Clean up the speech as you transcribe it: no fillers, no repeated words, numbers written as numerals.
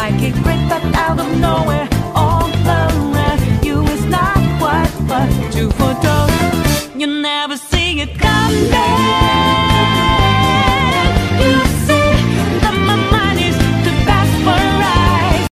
like a great but out of nowhere. All around you is not what you foretold. You never see it coming.